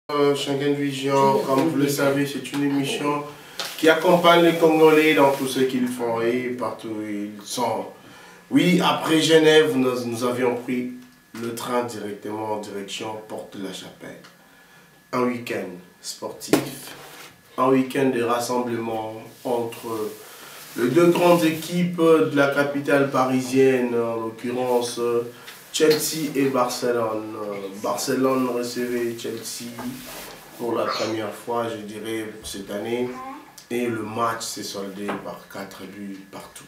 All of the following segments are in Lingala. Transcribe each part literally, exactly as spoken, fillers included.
Schengen Vision, comme vous le savez, c'est une émission qui accompagne les Congolais dans tout ce qu'ils font et partout où ils sont. Oui, après Genève, nous, nous avions pris le train directement en direction Porte de la Chapelle. Un week-end sportif, un week-end de rassemblement entre les deux grandes équipes de la capitale parisienne, en l'occurrence Chelsea et Barcelone. Barcelone recevait Chelsea pour la première fois, je dirais, cette année. Et le match s'est soldé par quatre buts partout.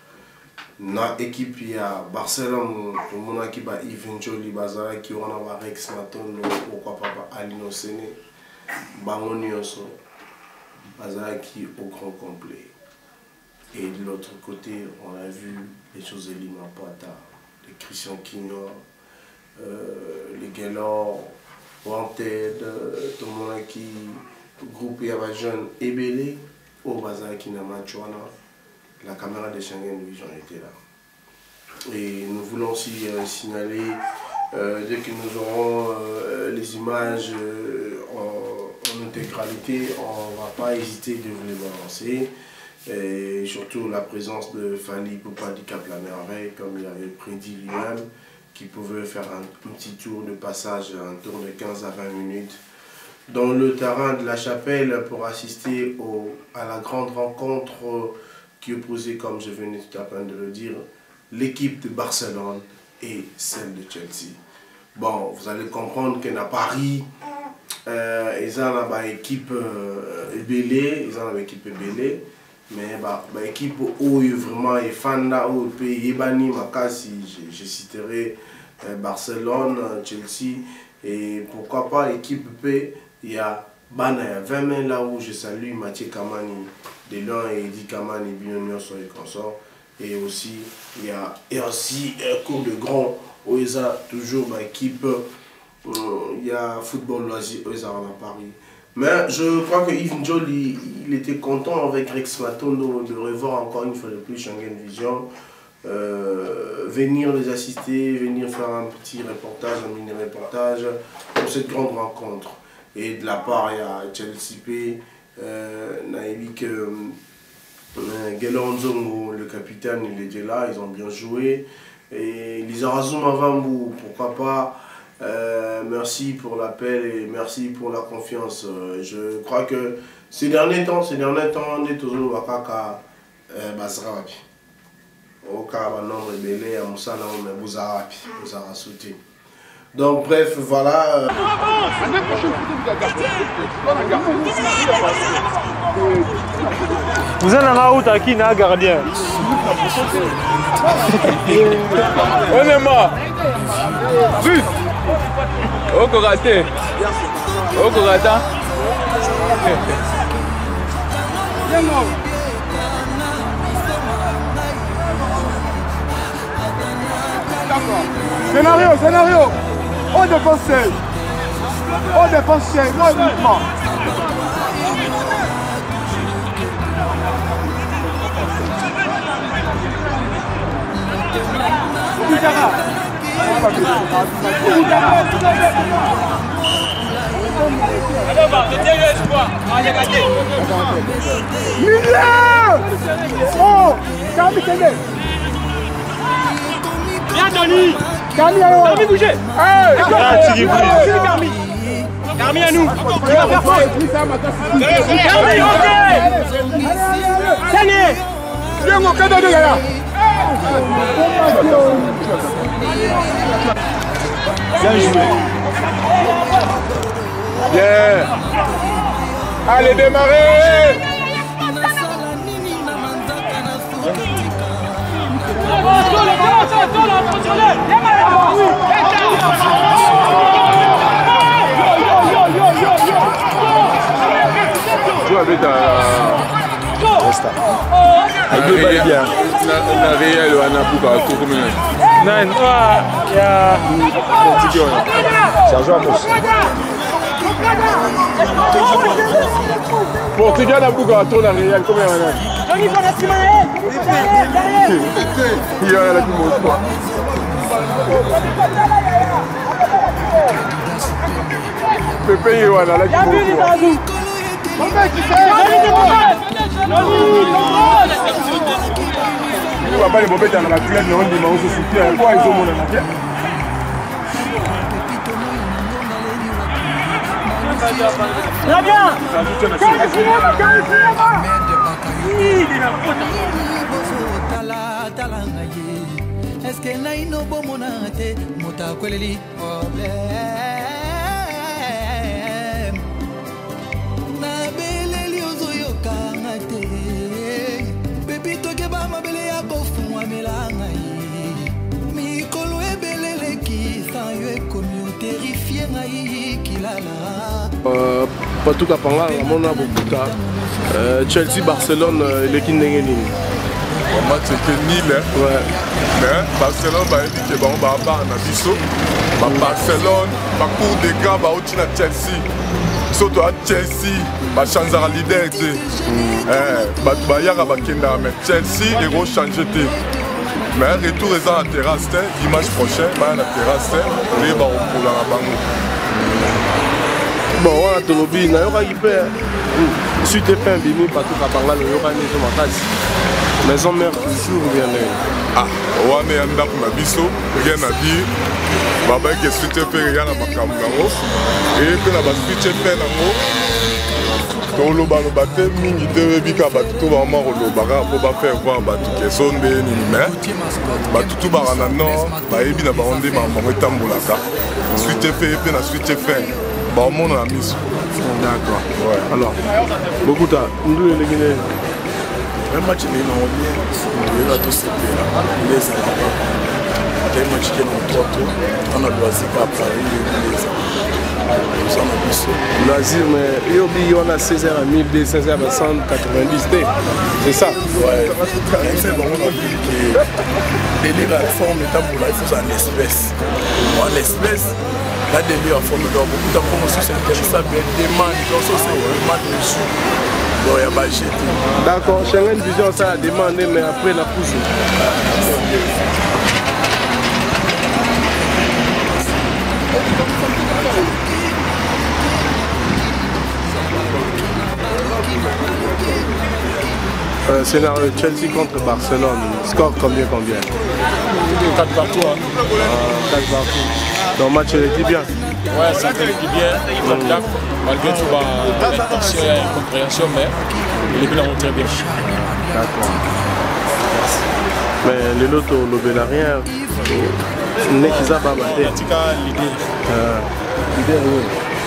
Notre équipe, il y a Barcelone, pour mon équipe, il y a Yvenjoli Bazara, qui on a Rex Maton, pourquoi pas Alino Séné, Bamonioso, Bazara qui est au grand complet. Et de l'autre côté, on a vu les choses de Lima Pata, les Christian Kinor, euh, les Gaylor, Wanted, tout le monde qui groupe Yavajon et Belé, au Bazar qui n'a pas la caméra de Schengen Vision était là. Et nous voulons aussi euh, signaler, euh, dès que nous aurons euh, les images euh, en, en intégralité, on ne va pas hésiter de vous les balancer. Et surtout la présence de Fali Poupa du Cap La Merveille, comme il avait prédit lui-même, qui pouvait faire un, un petit tour de passage, un tour de quinze à vingt minutes, dans le terrain de la Chapelle pour assister au, à la grande rencontre qui opposait, comme je venais tout à peine de le dire, l'équipe de Barcelone et celle de Chelsea. Bon, vous allez comprendre qu'à Paris, euh, ils ont une équipe euh, ébélée, ils ont une équipe ébélée, mais bah, bah, équipe où il vraiment est fan là, où il est Yébani, Makassi, je, je citerai euh, Barcelone, Chelsea, et pourquoi pas l'équipe P, il y a Bana, il y a vingt mains là où je salue Mathieu Kamani, Delon et Eddie Kamani, Bignonion sur les consorts, et aussi il y a et aussi un cours de grand où il y a toujours une équipe, euh, il y a football loisir où il y a à Paris. Mais je crois que Yves Njol, il, il était content avec Rex Matondo de revoir encore une fois de plus Schengen Vision, euh, venir les assister, venir faire un petit reportage, un mini reportage pour cette grande rencontre. Et de la part, il y a Chelsea P, euh, Naïlik euh, Gelonzongo, le capitaine, il était là, ils ont bien joué. Et Lisa Razum Avambou, pourquoi pas. Euh, merci pour l'appel et merci pour la confiance. Euh, je crois que ces derniers temps, ces derniers temps, on est toujours Wakaka Bazrapi. Au cas où nombre de belé, à Moussa, mais vous avez sauté. Donc, bref, voilà. Vous avez un route à qui n'a gardien. Honnêtement. But. Oh, Koraté. Oh, Korata. Scénario, scénario. On dépense. On dépense. Non, uniquement. Oh, Kami Kende. Viens Tony. Kami alors. Kami bougez. Kami. Kami à nous. Qui va faire quoi? Kami, ok. Sané. Viens mon cadeau de là. Bien joué. Bien. Allez, démarrer. Joue avec ta... Resta. Avec deux balles bien. On a réel ou un appui par tout comme un... Non, il y a... Sergio Amos. Portugal a beaucoup à tourner à réel comme un an. Il y a la plus grosse. Pépé et voilà, là qui vont. Papa les bobés dans la clé, mais on dit mais on se soutient. Quoi ils ont mon attaque? Très bien. Est-ce que naino bomonate mota kweleli problème na beleli ozoyoka ngate bebi toke ba mabele ya kofu amelanga yi mikolo ebeleleki sans yo ekomi terrifié ngai kilala euh Patou Kapanga amona bokuta Chelsea Barcelone eleki ndenge nini? Le match était nul, hein. Ouais. Mais Barcelone va dire que bon, bah, bah, on a biso. Bah, Barcelone, bah, cours des gars, bah, au-dessus de Chelsea. Surtout à Chelsea, bah, changer à leader, tu sais. Eh, bah, bah, y'a bah, Kenda, mais Chelsea, ils vont changer, tu sais. Mais retour, ils ont la terrasse, dimanche prochain, bah, la terrasse, et bah, on pour la banque. Bon, on a tout le bien, on a hyper. Si tu es fait un bimi, Patou Kapanga, le Yoga Maison Matas. Maison mère toujours bien. Ah, on est en train de biso, rien à dire. Baba qui est fait rien à Bakamgango. Et puis la base fait fait nango. Quand le ballon battait, mingi de bika batuto vraiment le baga pour pas faire voir batu qui sont des mais batuto barana non, bah ebi na baronde ma maman tambolaka. Suite fait puis la suite fait. Bah mon ami. D'accord. Ouais. Alors, beaucoup de nous les Guinéens. Un match de l'Union, il y a tous ces pays-là. Les Arabes, il y a un match qui est dans trois tours. On a loisir qu'à Paris, les Arabes. Loisir, mais il y a eu seize heures à mille deux cents à cent quatre-vingt-dix. C'est ça? Ouais. C'est bon, on a vu que les livres à forme étant pour la il faut en espèces. En espèces, la délire en forme de beaucoup de promotions, c'est intéressant, mais des demande, donc ça c'est une demande dessus. D'accord, Schengen Vision ça a demandé, mais après la pousse. Euh, scénario Chelsea contre Barcelone, score combien combien? quatre partout. Hein. Euh, quatre partout. Donc match il était bien. Ouais, ça fait bien, mmh. Malgré tout, l'intention et l'incompréhension, mais il est bien très bien. D'accord. Mais les lotos, le Bélarien, n'est qu'ils a pas battu. En tout cas, l'idée. L'idée, oui.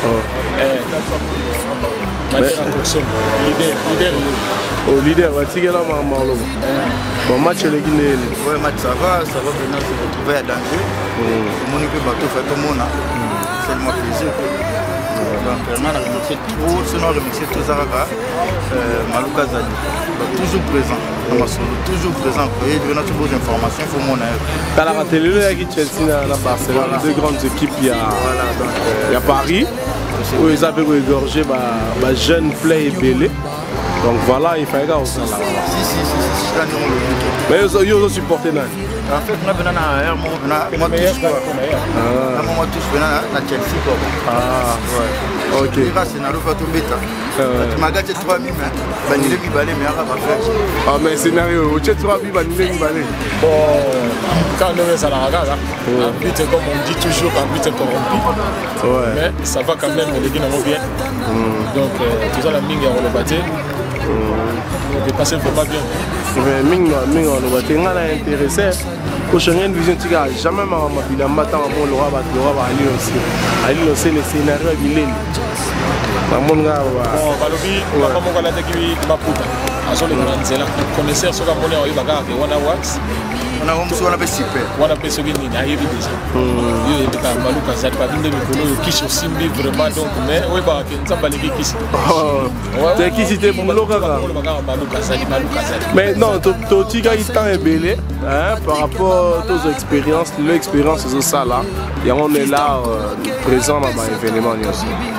L'idée, l'idée. Au leader, tu es là, maman. Bon match, les Guinéens. Ouais, match, ça va, ça va maintenant se retrouver à danger. Tout le monde peut battre, fait comme on a. C'est tellement plaisir. Donc, on a remercié trop, sinon remercier tous les Arabes, Malouka Zali, toujours présent, toujours présent. Il y a toujours des informations, il faut mon aide. Dans la télé, il y a Chelsea, la Barcelone, deux grandes équipes, il y a, il y a Paris, où ils avaient égorgé ma jeune play et Bélé. Donc voilà, il fallait qu'on s'en lave. Si, si, si, si, c'est là nous le but. Mais ils ont supporté là. En fait, on a besoin d'un moi tous quoi. Ah, moi tous besoin d'un Chelsea quoi. Ah, ouais. Ok. Il va c'est dans le photo bêta. Tu m'as gâté trois mille mais banniler mi balé mais on va faire. Ah mais scénario, tu as trois mille banniler mi balé. Bon, quand on est ça la regarde, un but comme on dit toujours, un but corrompu. Ouais. Mais ça va quand même les Guinéens vont bien. Donc tout ça la mingue on le battait. On est passé vraiment bien. Mais Ming, Ming, on va être intéressé. Au Schengen Vision, tu n'as jamais vu le matin avant le roi, le roi va aller aussi. Aller aussi le scénario de l'île. Bon, Balobi, on va pas m'en aller qui va puta. Azo le Manzela, connaisseur sur la monnaie au Ibaga, et Wana Wax. On a un on a super. Wana Peso Guinée, il y a eu déjà. Il y a eu Malouka Zad, pas d'une demi-colo, qui sont simbi vraiment donc, mais oui, bah, qui ne sont pas les qui sont. C'est qui c'était pour Malouka Zad. Mais non, ton petit gars il t'a ébélé par rapport aux expériences, l'expérience de ça là. Et on est là présent dans l'événement aussi.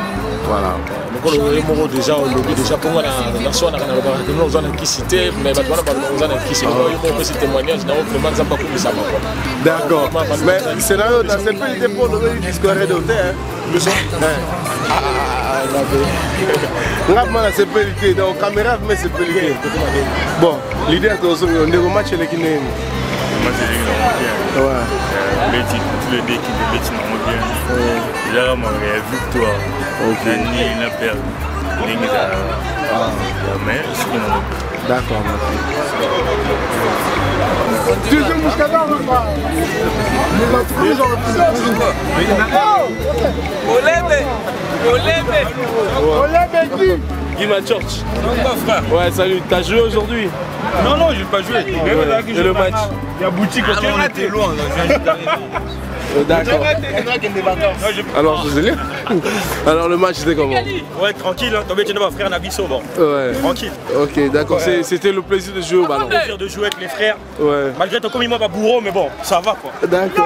Voilà. Donc on déjà au lobby déjà pour moi la soirée on a remarqué nous on a qui cité mais bah voilà on a qui cité moi ce témoignage non vraiment ça pas comme ça quoi. D'accord. Mais scénario dans cette petite pour le discours de hôtel. Le son. Ah la Ngapma c'est pelliqué donc caméra mais c'est pelliqué. Bon, l'idée est de on est match les Guinéens. Match les Guinéens. Ouais. Les titres, tous les deux équipes de l'équipe n'ont bien. Là, on a victoire. Ok. Il a perdu. Mais d'accord. Deuxième mousquetaire, nous avons trouvé dans le Olebe Olebe Olebe qui Guima Church. frère. Ouais, salut, t'as joué aujourd'hui? Non, non, je n'ai pas joué. Ouais. Et le match? Il y a boutique. Ah, on était loin. D'accord. Alors, désolé. Alors, le match c'était comment? Ouais, tranquille. Hein. Tombé, tu n'as pas frère Nabiso. Bon. Ouais. Tranquille. Ok, d'accord. Ouais. C'était le plaisir de jouer au ballon. Le plaisir de jouer avec les frères. Ouais. Malgré ton commis, moi, pas bourreau, mais bon, ça va quoi. D'accord.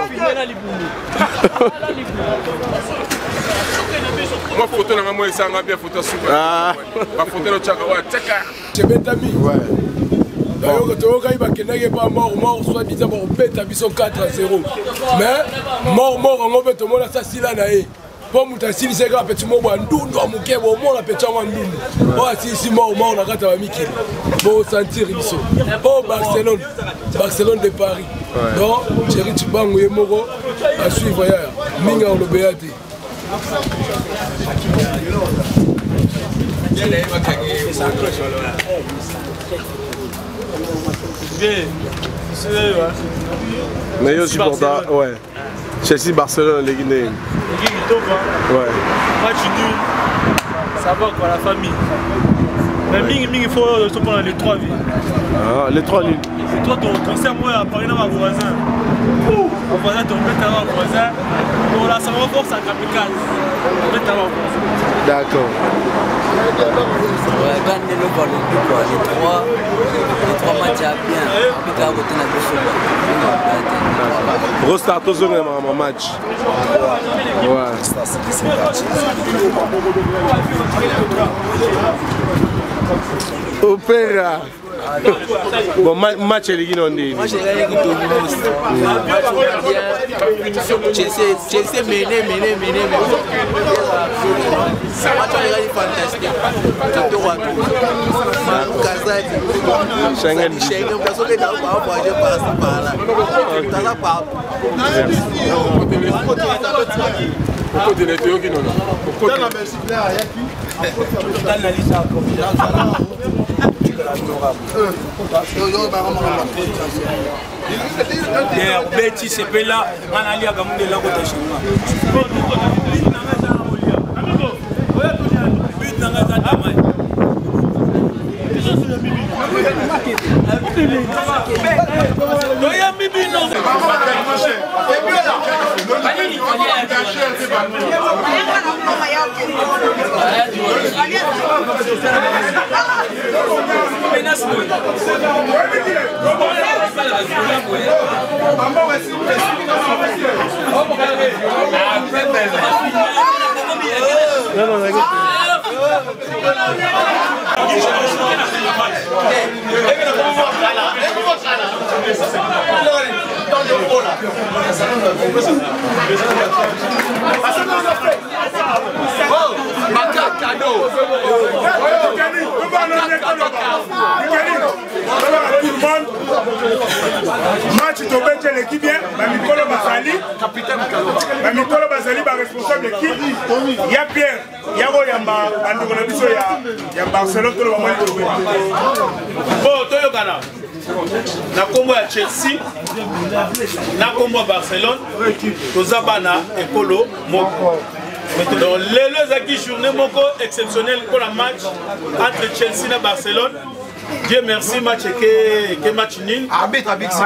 Moi, photo, la maman, ça m'a bien photo super. Ah. Ma photo, le tchaka, ouais, tchaka. C'est Betami. Ouais. D'ailleurs, tu vois, il n'y a pas mort, mort, soit disant, on pète à Bisson quatre à zéro. Mais, mort, mort, on va te montrer ça, si là, pour nous, si c'est grave, petit mot, on doute, on mouquet, on mort, on pète en doute. Oh, si, si, mort, mort, on a gâté à Mickey. Pour sentir, ils sont. Oh, Barcelone, Barcelone de Paris. Donc, Thierry Tchibang, ou Moro, à suivre, Minga, on le béate. Meilleur supporter, ouais. Chelsea, Barcelone, les Guinéens. Les Guinéens, top, hein. Ouais. Match nul. Ça va quoi, la famille. Mais Ming, Ming, il faut se prendre les trois vies. Ah, les trois nuls. C'est toi ton concert, moi, à Paris, dans ma voisin. Mon voisin, ton bête à ma voisin. Bon, là, ça va encore, ça capital. Ton bête à ma voisin. D'accord. Ouais, gagner le ballon, quoi. Les trois, les trois matchs à bien. Avec à côté de la Rostart tous les un match. Ouais. Opéra. Bon, match les Guinéens. Moi, j'ai gagné qui domine. Chelsea mené, mené, mené, mené. Ça match a gagné fantastique. Tout droit. Kazadi. Schengen. Schengen, parce que dans le bas, moi, je passe par là. Dans la part. Côté de Théo qui non. Dans la merci Claire, il y a qui dans la liste à Betty c'est pas là, on a lié à Gamoudé là côté chez moi. But dans la zone. Doya Bibi non. Non, non, regarde. Match tombé chez l'équipe bien, Mikolo Basali, Mikolo Basali, responsable de l'équipe. Il y a Pierre, il y a Royamba, il y a Barcelone, tout le monde est tombé. Bon, Toyo Ghana. Na kombo ya Chelsea, na kombo ya Barcelone, tozabana ekolo moko. Donc les deux acquis journée moko exceptionnelle pour la match entre Chelsea et Barcelone. Dieu merci, match que que match nul. Arbitre, arbitre.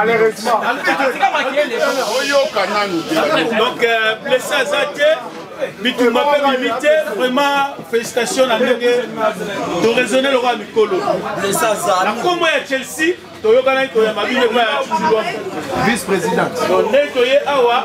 Donc blessé à Zate, Bitumba peut limiter. Vraiment félicitations à nous de raisonner le roi Mikolo. Blessé à Zate. La combo ya Chelsea. toyokana toya mabine kwa ya chulwa vice-président donc ne toye awa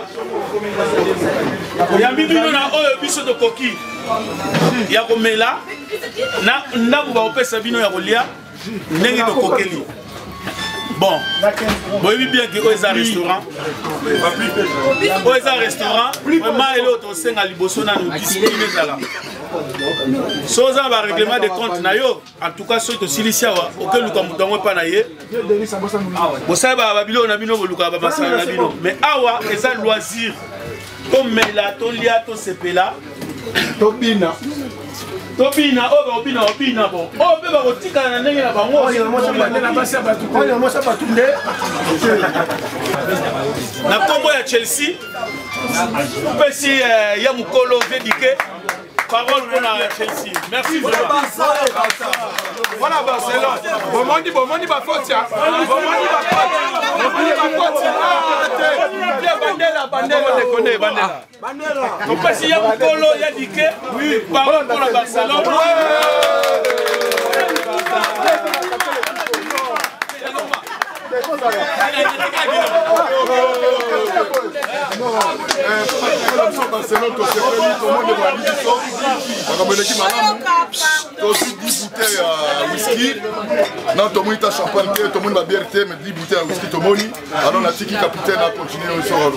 yambi bino na oyo biso de koki ya komela na ndabu ba opesa bino ya kolia ndenge to kokeli bon boyebi bien que oyo eza restaurant oyo eza restaurant vraiment ele oyo tosenga liboso nano discipline ezala so oza ba règlement de compte na yo en tout cas soki tosilisi awa okeluka moto yango epa na ye bosala babilo na bino koluka bamasala na bino mais awa eza loisir tomela tolia tosepela tobina tobina oyo bakobina obina bon oyo mpe bakotikala na ndenge na bango na nkombo ya Chelsea mpesi ya mokolo vedike parole pour la Chelsea. Merci vraiment. Voilà Barcelone. Bomondi, Bomondi, ma faute. Bomondi, ma faute. Bomondi, ma faute. Bien Bandela, Bandela. On connaît, Bandela. Donc, parce qu'il y a Mokolo, il y a Diké. Oui, parole pour la Barcelone. aussi dix bouteilles à whisky. Non, tout le monde est champagne, tout le monde a bière, mais dix bouteilles à whisky, tout le monde. Alors, la tiki capitaine a continué au sort.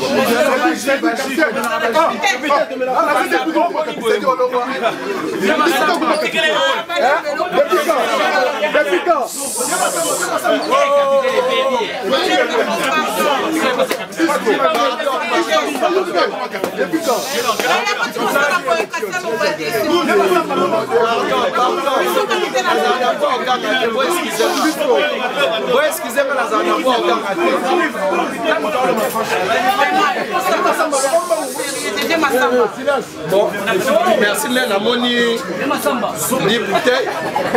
Bon, merci Léna Moni. dix bouteilles.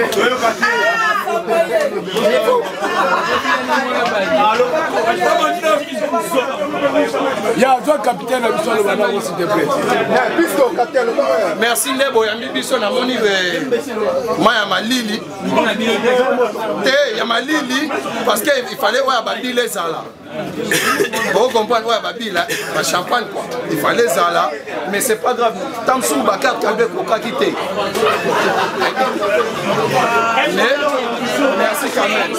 Il y a un capitaine à Bisson le Banango, s'il te plaît. Merci Nebo, Yambi Bisson à Moni. Moi, il y a ma Lili. Il y a ma Lili parce qu'il fallait voir Babi les Zala. Vous comprenez, ouais, Babi là, la champagne quoi. Il fallait Zala, mais c'est pas grave. Tamsou Bakar, Kabé, Koka quitté. Mais, merci quand même.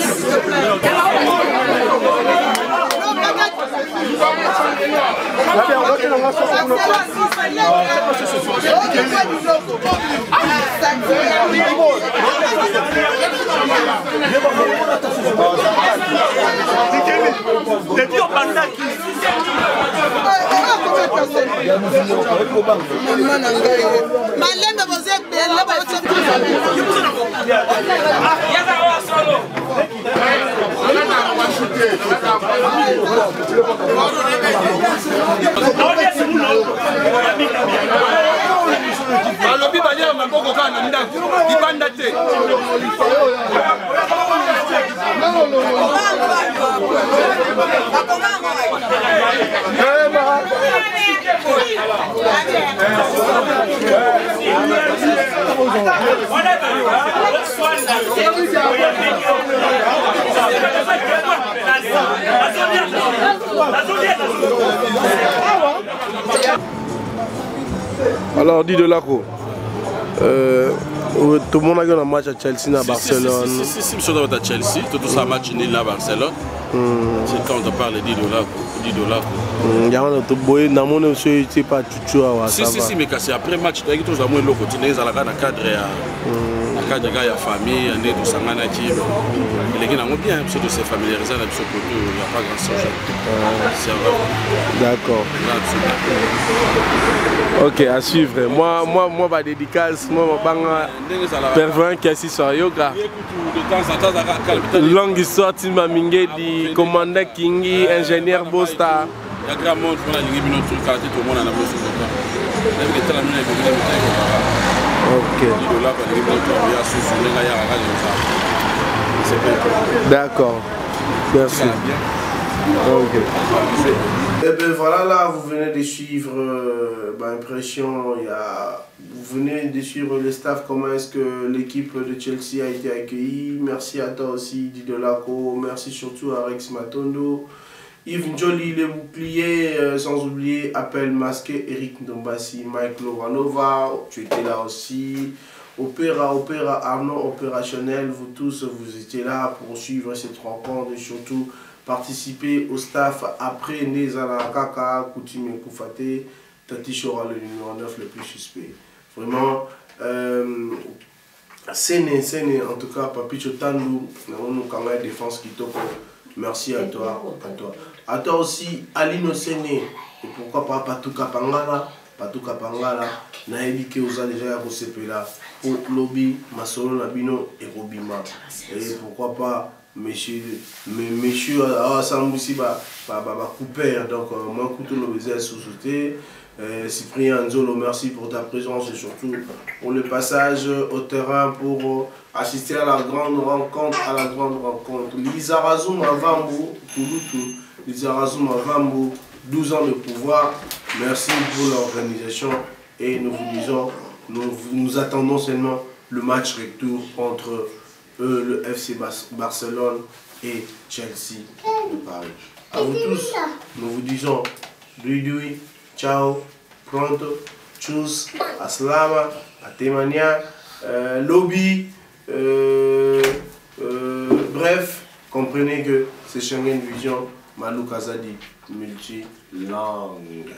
Malembe vous êtes belle, balobi balia maboko kana ndako libanda te Alors, dis de là quoi. Euh, tout le monde a eu un match à Chelsea, à Barcelone. Si, si, si, si, si, à Chelsea, tout ça match nul à Barcelone. C'est quand on parle de dix dollars. dix dollars. Il y a un autre boy, dans mon monsieur, tu sais pas tout ça. Si, si, si, mais c'est après match, tu as dit que tu as moins le quotidien, dans le cadre de la famille, il y a des sangana qui. Les gens ont bien, parce que c'est familiarisé avec ce côté, il n'y a pas grand chose. D'accord. Ok, à suivre. Moi, moi, moi, ma dédicace, moi, ma pervers qui est assis sur yoga. Longue histoire, tu m'as mingé du commandant Kingi, ingénieur Bosta. Il y a grand monde qui a dit que tout le monde a besoin de d'accord. Merci. Ok. Et bien voilà, là, vous venez de suivre euh, ma impression. Il y a, vous venez de suivre le staff, comment est-ce que l'équipe de Chelsea a été accueillie. Merci à toi aussi, Didolaco. Merci surtout à Rex Matondo. Yves Njoli, les boucliers, euh, sans oublier Appel Masqué, Eric Ndombassi, Mike Lovanova, tu étais là aussi. Opéra, Opéra, Arnaud opérationnel, vous tous, vous étiez là pour suivre cette rencontre et surtout participer au staff après Nezala Kaka, Koutime Koufate, Tati Chora, le numéro neuf, le plus suspect. Vraiment, euh, Séné, Séné, en tout cas, Papi Chotandu, nous avons une défense qui toque. Merci à toi, à toi. À toi aussi, Alino Séné, et pourquoi pas Patouka Pangala, Patouka Pangala, Naebi Keuza déjà à Rosepela, pour Lobby, Masolo Nabino et Robima. Et pourquoi pas, Monsieur, Monsieur, ah, Samboussi, bah, bah, bah, Cooper, donc, moi, Couteau Lobézé, sous-sauté. Euh, Cyprien Nzolo, merci pour ta présence et surtout pour le passage au terrain pour assister à la grande rencontre, à la grande rencontre. Lizarazu Mavambo, Kulutu, Lizarazu Mavambo, douze ans de pouvoir. Merci pour l'organisation et nous vous disons, nous, nous attendons seulement le match retour entre eux, le F C Barcelone et Chelsea de Paris. À vous tous, nous vous disons, Dui Dui. Ciao, pronto, tchuss, aslama, atemania, euh, lobby, euh, euh, bref, comprenez que c'est Schengen Vision, Malou Kazadi, multilangue.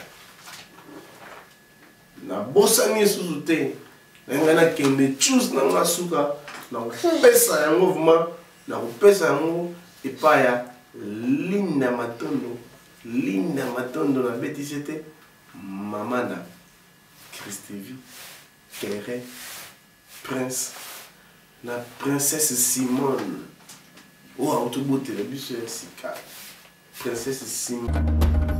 Na bosani sous-souté, na kende tchuss na nga suka, na pesa ya mouvement, na pesa ya mouvement, et pas ya Linda Matondo, Linda Matondo na bétissété. Mamana, Christevi, Kéré, Prince, la princesse Simone. Oh, autoboute, le bus, c'est Princesse Simone.